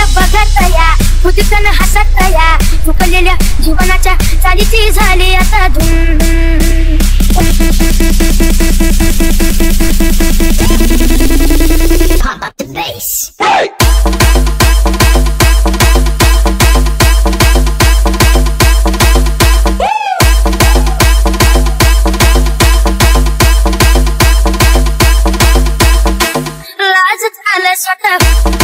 बघत या उदितन हसत या झुकलेल्या जीवनाच्या चालीची झाली आता धूम. Pump up the bass. लाज झालं स्वतः